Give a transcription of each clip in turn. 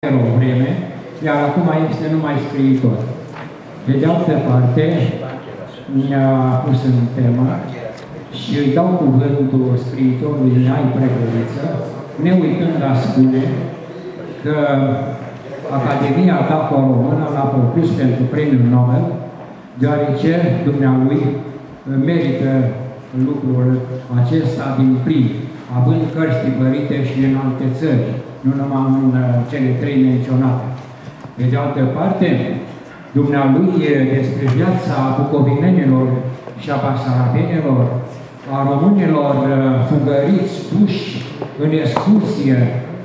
o vreme, iar acum este numai scriitor. Pe de altă parte, mi-a pus în temă și îi dau cuvântul scriitorului Mihai Preveliță, ne uitând a spune că Academia Taco-Română l-a propus pentru Premiul Nobel, deoarece dumnealui merită lucrul acesta din plin, având cărți tipărite și în alte țări, nu numai în cele 3 menționate. Pe de altă parte, dumnealui despre viața bucovinenilor și a basarabenilor, a românilor fugăriți, duși în excursie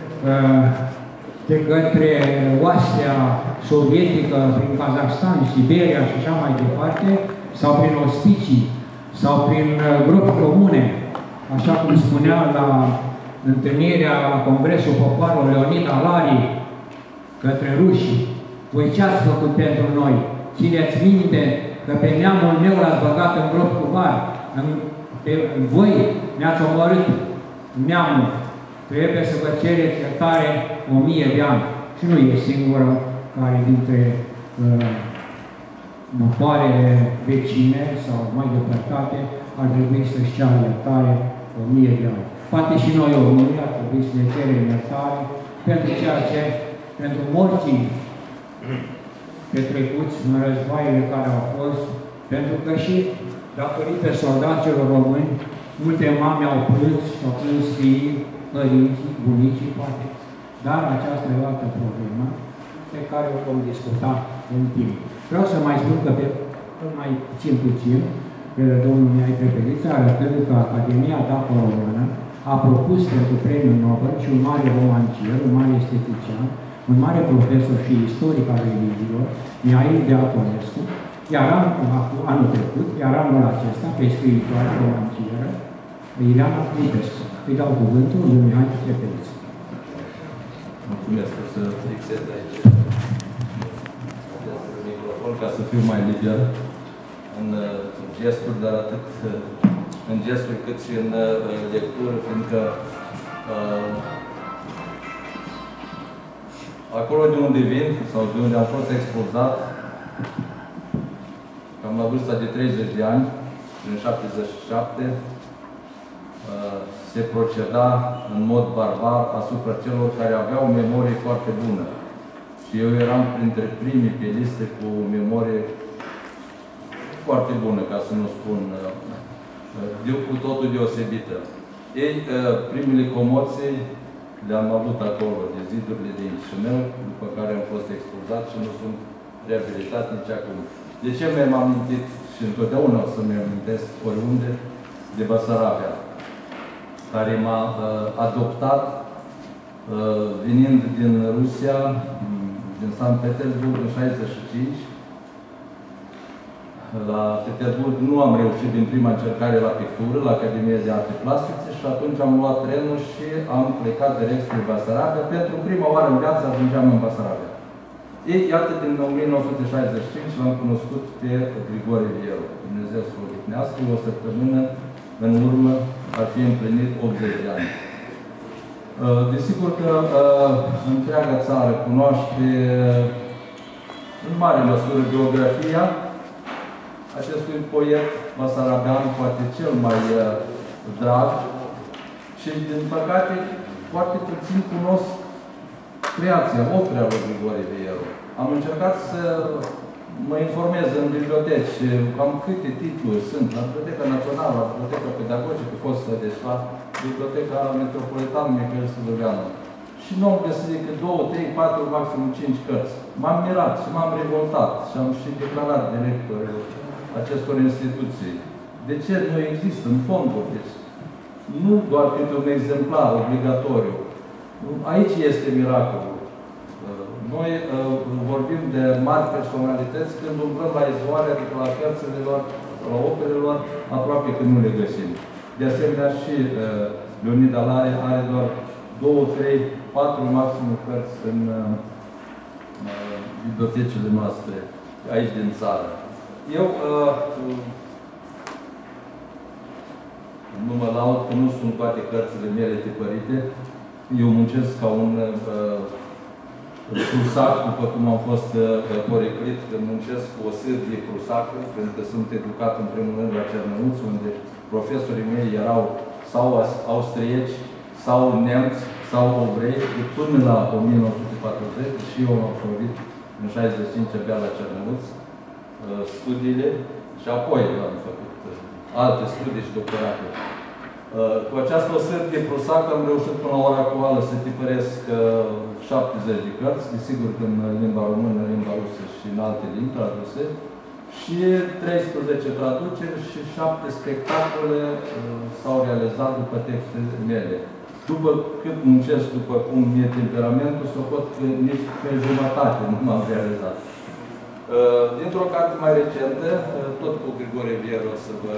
de către oastea sovietică prin Kazakhstan, Siberia și așa mai departe, sau prin ospicii, sau prin gropi comune, așa cum spunea la întâlnirea la Congresul Popoarului Leonid Alari către ruși: voi ce ați făcut pentru noi? Țineți minte că pe neamul meu l-ați băgat în gropi cu bani. Voi ne-ați omorât neamul. Trebuie să vă cereți iertare 1000 de ani. Și nu e singură care dintre popoarele vecine sau mai depărtate ar trebui să-și ceară iertare 1000 de ani. Poate și noi, România, ar trebui să ne cerem iertare pentru ceea ce, pentru morții petrecuți în războaiele care au fost, pentru că și datorită soldaților români, multe mame au plâns și au plâns fiii, părinții, bunicii, poate. Dar aceasta e o altă problemă pe care o vom discuta în timp. Vreau să mai spun că mai puțin, domnul Mihai Preveliță, arătând că Academia Taco-Română a propus pentru Premiul Nobel și un mare romancier, un mare estetician, un mare profesor și istoric al religiilor, Mihail Deaconescu, iar anul trecut, iar anul acesta, pe scriitoare romancieră, Ileana Clipescu. Îi dau cuvântul lui Mihai Preveliță. Mulțumesc, o să fixez aici microfon ca să fiu mai liber în gesturi, dar atât în gesturi cât și în lectură, fiindcă acolo de unde vin sau de unde am fost expulzat, cam la vârsta de 30 de ani, în 77, se proceda în mod barbar asupra celor care aveau o memorie foarte bună. Și eu eram printre primii pe liste cu o memorie foarte bună, ca să nu spun cu totul deosebită. Ei, primele comoții le-am avut acolo, de zidurile de Chișinău, după care am fost expulzat și nu sunt reabilitat nici acum. De ce mi-am amintit și întotdeauna o să-mi amintesc oriunde de Basarabia, care m-a adoptat venind din Rusia, din Sankt Petersburg, în 65. La Petersburg nu am reușit din prima încercare la pictură, la Academia de Arte Plastice, și atunci am luat trenul și am plecat direct spre Basarabia. Pentru prima oară în viață ajungeam în Basarabia. Ei, iată, din 1965 l-am cunoscut pe Grigore Vieru. Dumnezeu să o odihnească, o săptămână în urmă ar fi împlinit 80 de ani. Desigur că întreaga țară cunoaște în mare măsură biografia acestui poet basarabean, poate cel mai drag, și, din păcate, foarte puțin cunosc creația, opera lui Grigore Vieru. Am încercat să mă informez în biblioteci, cam câte titluri sunt, la Biblioteca Națională, la Biblioteca Pedagogică, fostă deja, Biblioteca Metropolitană Mihail Sâldoveanu. Și nu am găsit decât 2, 3, 4, maxim 5 cărți. M-am mirat și m-am revoltat și am și declarat directorul acestor instituții. De ce nu există în fonduri? Deci, nu doar câte un exemplar obligatoriu. Aici este miracolul. Noi vorbim de mari personalități când umblăm la izvoare, adică la cărțile lor, la operele lor, aproape că nu le găsim. De asemenea, și Leonid Alari are doar 2, 3, 4 maxim cărți în bibliotecile noastre, aici din țară. Eu nu mă laud că nu sunt toate cărțile mele tipărite. Eu muncesc ca un prusac, după cum am fost poreclit, că muncesc cu o sârdie prusacă, pentru că sunt educat în primul rând la Cernăuț, unde profesorii mei erau sau austrieci, sau nemți, sau obrei, până la 1940, și eu am absolvit în 65 abia la Cernăuț studiile și apoi am făcut alte studii și doctorate. Cu această sârdie prusacă am reușit până la ora actuală să tipăresc 70 de cărți, desigur că în limba română, în limba rusă și în alte limbi traduse, și 13 traduceri și 7 spectacole s-au realizat după textele mele. După cât muncesc, după cum e temperamentul, socot că nici pe jumătate nu m-am realizat. Dintr-o carte mai recentă, tot cu Grigore Vieru, să vă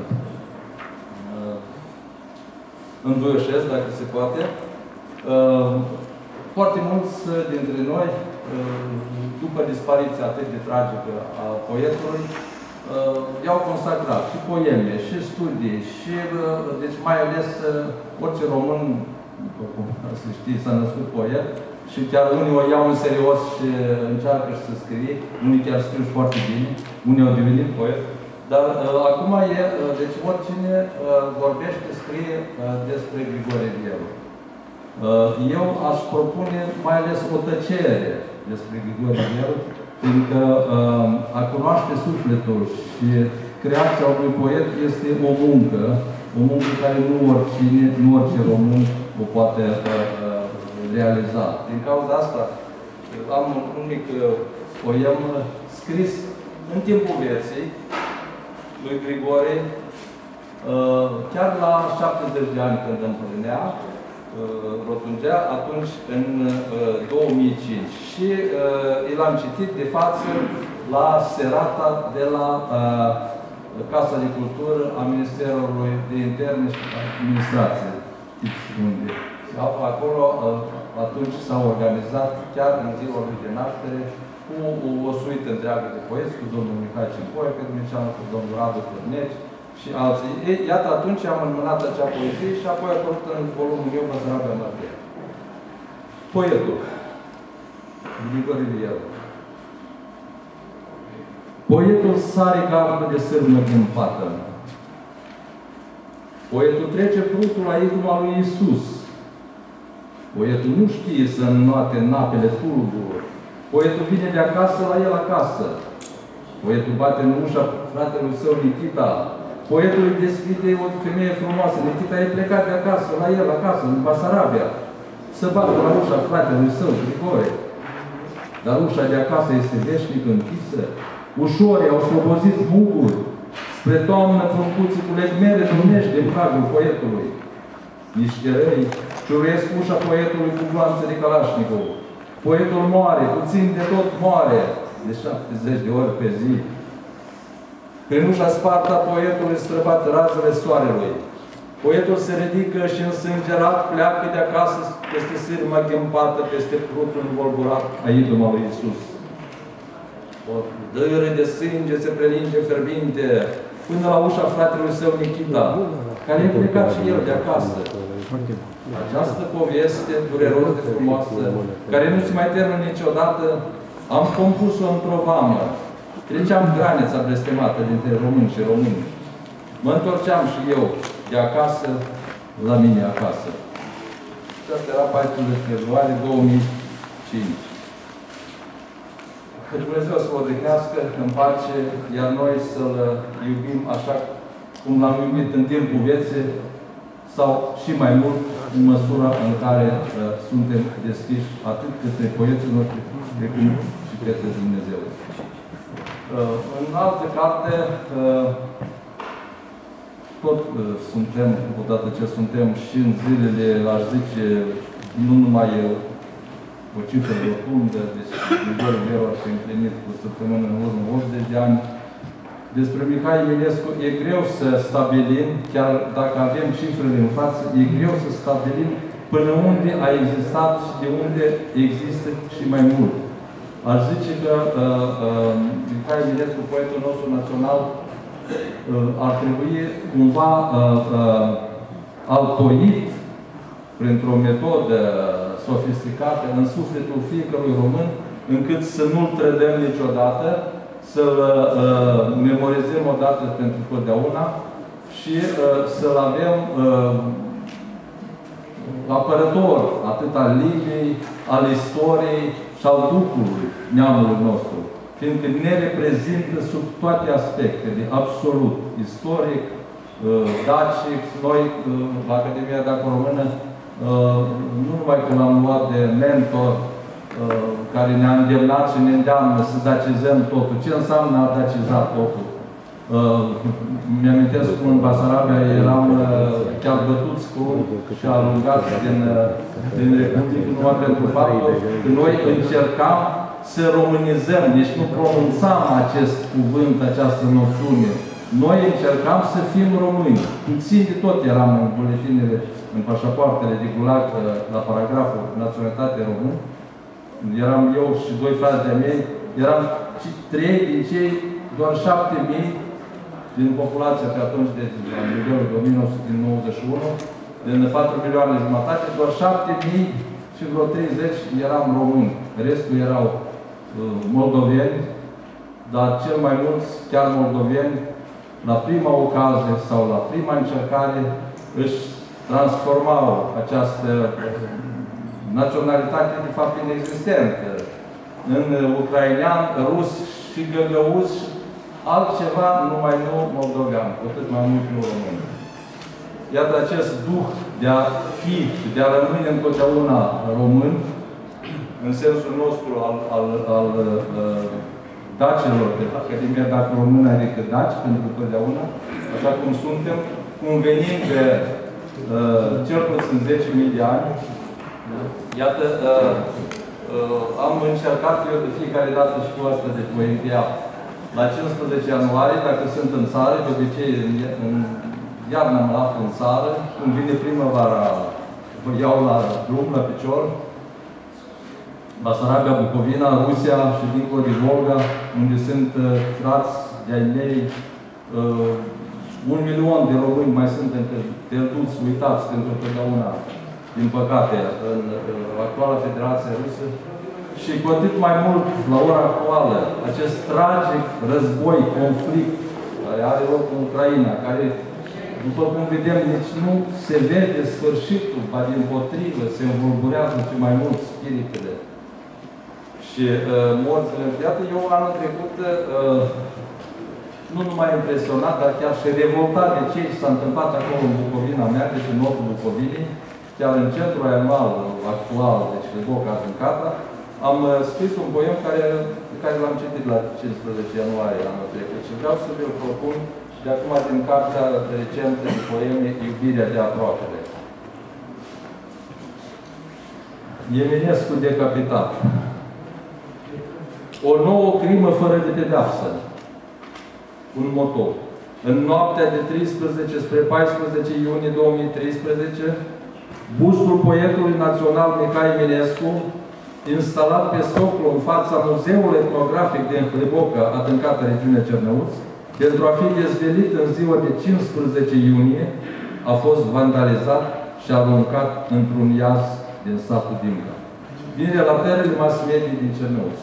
înduioșesc, dacă se poate. Foarte mulți dintre noi, după dispariția atât de tragică a poetului, i-au consacrat și poeme, și studii, și, deci mai ales orice român, după cum se știe, s-a născut poet, și chiar unii o iau în serios și încearcă și să scrie, unii chiar scriu foarte bine, unii au devenit poet, dar acum e, deci oricine vorbește, scrie despre Grigore Vieru. Eu aș propune mai ales o tăcere despre Grigore Vieru, fiindcă a cunoaște sufletul și creația unui poet este o muncă care nu oricine, nu orice român o poate realiza. Din cauza asta am un mic poem scris în timpul vieții lui Grigore, chiar la 70 de ani când împlinea, rotundea, atunci în 2005. Și l-am citit de față la serata de la Casa de Cultură a Ministerului de Interne și Administrație. Unde? Acolo, atunci s-a organizat, chiar în ziua lui de naștere, cu o suită întreagă de poeți, cu domnul Mihai Cimpoie, cu domnul Radu Cârneci și alții. Iată, atunci am înmânat acea poezie și apoi a apărut în volumul meu Basarabia Martea. Poetul. Grigore Vieru. Poetul sare gardul de sârmă din pată. Poetul trece prutul la iduma lui Iisus. Poetul nu știe să înnoate în apele tulburi. Poetul vine de acasă la el acasă. Poetul bate în ușa fratelui său Nikita. Poetul îi deschide o femeie frumoasă. Nikita e plecat de acasă, la el acasă, în Basarabia. Să bată la ușa fratelui său, Grigore. Dar ușa de acasă este veșnic închisă. Ușorii au slobozit muguri. Spre toamnă pruncuții cu legmere lunești de pragul poetului. Niște răi ciuruiesc ușa poetului cu gloanțe de Kalașnikov. Poetul moare, puțin de tot moare, de 70 de ori pe zi. Prin ușa sparta poetului străbat razele soarelui. Poetul se ridică și însângerat pleacă de acasă peste sârma ghempată, peste prutul învolburat a iduma lui Iisus. O dâră de sânge se prelinge fierbinte până la ușa fratelui său Nikita, care e plecat și el de acasă. Această poveste dureros de frumoasă, care nu se mai termină niciodată, am compus-o într-o vamă. Treceam granița blestemată dintre români și români. Mă întorceam și eu de acasă la mine acasă. Și asta era 14 februarie 2005. Că Dumnezeu să o odihnească în pace, iar noi să-L iubim așa cum L-am iubit în timpul vieții, sau și mai mult în măsura în care suntem deschiși atât către poeții noștri, precum și către Dumnezeu. În altă carte, tot suntem, odată ce suntem și în zilele, aș zice, nu numai o cifră rotundă, deci Grigore Vieru ar fi împlinit cu săptămână în urmă 80 de ani. Despre Mihai Eminescu e greu să stabilim, chiar dacă avem cifrele în față, e greu să stabilim până unde a existat și de unde există și mai mult. Aș zice că Mihai Eminescu, poetul nostru național, ar trebui cumva altoit printr-o metodă, să sofisticate în sufletul fiecărui român, încât să nu-l trădăm niciodată, să-l memorizăm odată pentru totdeauna și să-l avem apărător atât al limbii, al istoriei și al duhului neamului nostru. Fiindcă ne reprezintă sub toate aspectele, absolut, istoric, dacic. Noi, la Academia Daco-Română, nu numai că l-am luat de mentor, care ne-a îndemnat și ne îndeamnă să dacizăm totul. Ce înseamnă a daciza totul? Mi-amintesc cum în Basarabia eram chiar bătuți cu și alungați din Republică, numai pentru faptul că noi încercam să românizăm, deci nu pronunțam acest cuvânt, această noțiune. Noi încercam să fim români. Puțin de tot eram în buletinele, în pașapoartele de gulag, la paragraful naționalitate român. Eram eu și doi frați de-a mei, eram 3 din cei, doar 7.000 din populația pe atunci, de nivelul de 1991, din 4 milioane jumătate, doar 7.000 și vreo 30 eram români. Restul erau moldoveni, dar cel mai mulți, chiar moldoveni, la prima ocazie sau la prima încercare, își transformau această naționalitate, de fapt, inexistentă, în ucrainean, rus și găgăuz, altceva, numai nu moldovean, cu atât mai mult nu român. Iată acest duh de a fi și de a rămâne întotdeauna român, în sensul nostru al dacilor de Academia Daco-Română, adică daci, pentru totdeauna, așa cum suntem, cum venim de cel puțin 10.000 de ani. Iată, am încercat eu de fiecare dată și cu asta, deci voi încheia la 15 ianuarie, dacă sunt în țară, de obicei în iarna mă aflu în țară, când vine primăvara, vă iau la drum, la picior, Basarabia, Bucovina, Rusia și dincolo de Volga, unde sunt frați de-ai mei, 1 milion de români mai sunt pierduți, uitați pentru totdeauna, din păcate, în actuala Federație Rusă. Și cu atât mai mult, la ora actuală, acest tragic război, conflict, care are loc în Ucraina, care, după cum vedem, nici nu se vede sfârșitul, ba dimpotrivă, se învolburează ce mai mult spiritele. Și morțile. Iată, eu anul trecut, nu numai impresionat, dar chiar și revoltat de ce s-a întâmplat acolo în Bucovina mea, deci în nordul Bucovinii, chiar în centrul anual actual, deci de Boca din Cata, am scris un poem pe care l-am citit la 15 ianuarie anul trecut și vreau să vi-l propun de acum din cartea recentă de poeme Iubirea de aproapele. Eminescu decapitat. O nouă crimă fără de pedeapsă. Un moto. În noaptea de 13 spre 14 iunie 2013, bustul poetului național Mihai Eminescu, instalat pe soclu în fața Muzeului Etnografic din Hliboca, adâncată regiunea Cernăuți, pentru a fi dezvelit în ziua de 15 iunie, a fost vandalizat și aruncat într-un iaz din satul Dimca. Din relatările mass media din Cernăuți.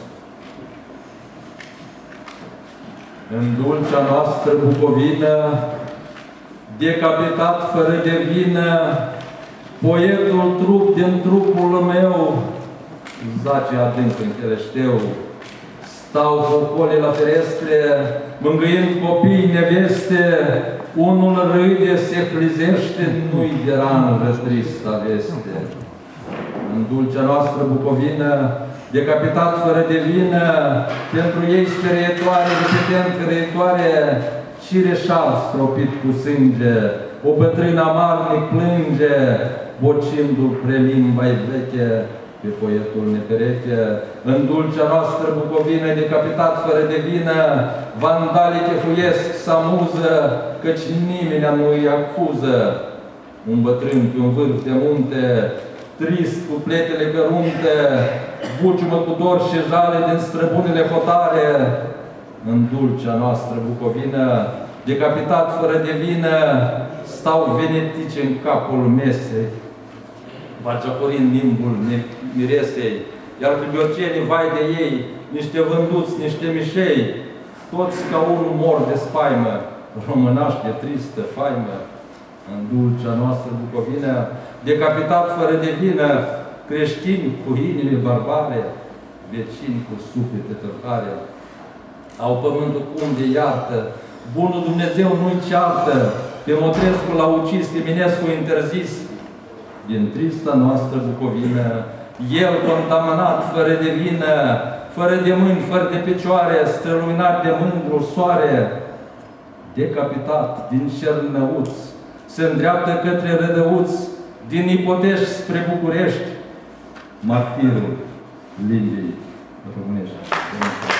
În dulcea noastră Bucovină, decapitat fără de vină, poetul trup din trupul meu, zace adânc în chereșteu. Stau pocolii la ferestre, mângâind copii neveste, unul râde, se hlizește, nu-i deranjă trista veste. În dulcea noastră Bucovină, decapitat fără de vină, pentru ei sperietoare, repetent creietoare, cireșal stropit cu sânge, o bătrână amarnic plânge, bocindu-l prelimba-i veche, pe poetul nepereche. În dulcea noastră Bucovină, decapitat fără de vină, vandalii chefuiesc să amuză, căci nimeni nu-i acuză. Un bătrân pe un vârf de munte, trist cu pletele cărunte, buciumă cu dor și jale din străbunile hotare. În dulcea noastră Bucovină, decapitat fără de vină, stau venetici în capul mesei, bagiocorind nimbul miresei, iar cârgiocenii, vai de ei, niște vânduți, niște mișei, toți ca unul mor de spaimă, românași de tristă faimă, în dulcea noastră Bucovină, decapitat fără de vină, creștini cu inime barbare, vecini cu suflete târhare, au pământul cum de iartă, bunul Dumnezeu nu-i ceartă, pe Motrescu l-a ucis, Eminescu interzis, din trista noastră Bucovină, el contaminat, fără de vină, fără de mâini, fără de picioare, străluminat de mândru soare, decapitat din Cernăuț, se îndreaptă către Rădăuț, din Nipotești spre București, martirul limbii românești.